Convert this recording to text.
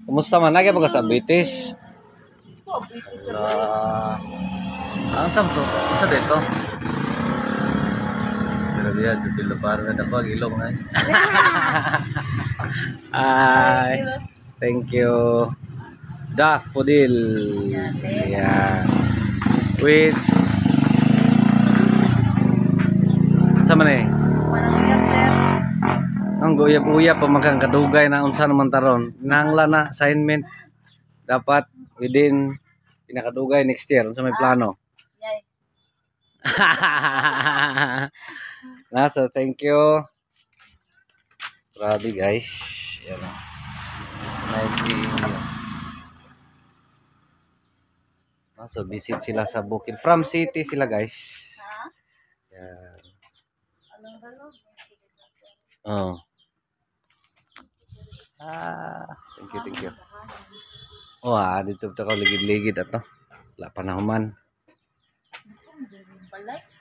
Kumusta man lagi ba ka sa British? British sa Ang sam to? Sa dito? Pero dia dito para na ko ilong ay. Ay, thank you. Daffodil. Yeah. With sa man eh. Manangyan, sir. Ang uyab-uyab pa magkang kadugay na unsa naman taron. Nangla na assignment dapat within pinakadugay next year unsa may plano. Yay. Nasa thank you. Grabe guys. Yan. Nice seeing you. So visit sila sa Bukid. From city sila guys. Ha? Yan. Anong balog? Oh. Thank you. Dito ta ko ligid-ligid ato. Wala pa na human. Balay.